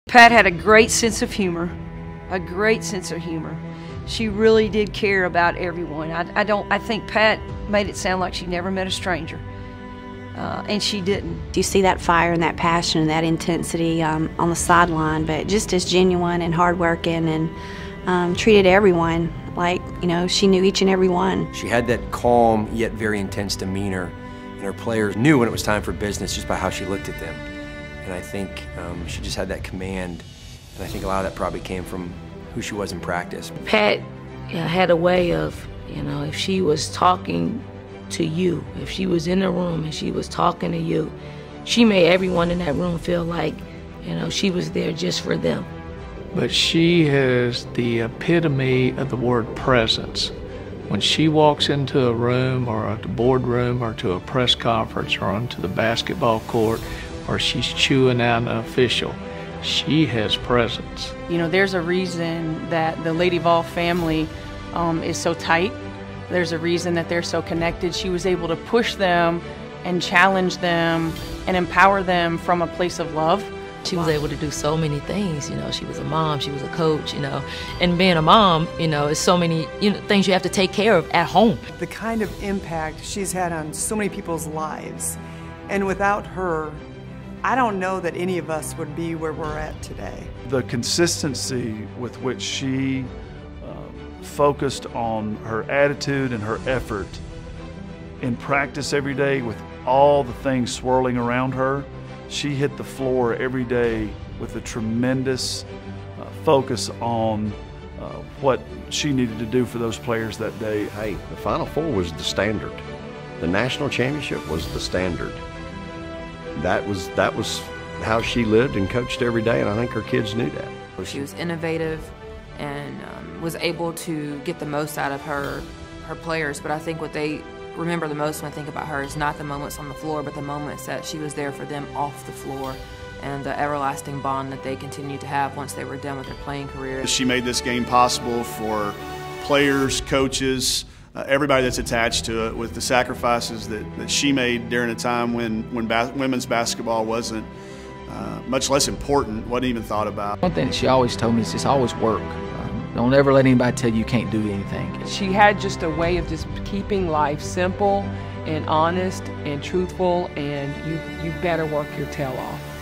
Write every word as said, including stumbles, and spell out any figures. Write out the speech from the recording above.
Pat had a great sense of humor, a great sense of humor. She really did care about everyone. I, I don't. I think Pat made it sound like she never met a stranger, uh, and she didn't. You see that fire and that passion and that intensity um, on the sideline, but just as genuine and hardworking, and um, treated everyone like, you know, she knew each and every one. She had that calm yet very intense demeanor, and her players knew when it was time for business just by how she looked at them. And I think um, she just had that command, and I think a lot of that probably came from who she was in practice. Pat you know, had a way of, you know, if she was talking to you, if she was in the room and she was talking to you, she made everyone in that room feel like, you know, she was there just for them. But she has the epitome of the word presence. When she walks into a room or a boardroom or to a press conference or onto the basketball court, or she's chewing out an official, she has presence. You know, there's a reason that the Lady Vol family um, is so tight. There's a reason that they're so connected. She was able to push them and challenge them and empower them from a place of love. She was able to do so many things, you know, she was a mom, she was a coach, you know, and being a mom, you know, is so many you know, things you have to take care of at home. The kind of impact she's had on so many people's lives, and without her, I don't know that any of us would be where we're at today. The consistency with which she uh, focused on her attitude and her effort in practice every day with all the things swirling around her, she hit the floor every day with a tremendous uh, focus on uh, what she needed to do for those players that day. Hey, the Final Four was the standard. The national championship was the standard. That was, that was how she lived and coached every day, and I think her kids knew that. She was innovative and um, was able to get the most out of her, her players, but I think what they remember the most when I think about her is not the moments on the floor, but the moments that she was there for them off the floor, and the everlasting bond that they continued to have once they were done with their playing career. She made this game possible for players, coaches, uh, everybody that's attached to it, with the sacrifices that, that she made during a time when, when bas women's basketball wasn't uh, much less important, wasn't even thought about. One thing that she always told me is just always work. Don't ever let anybody tell you you can't do anything. She had just a way of just keeping life simple and honest and truthful, and you, you better work your tail off.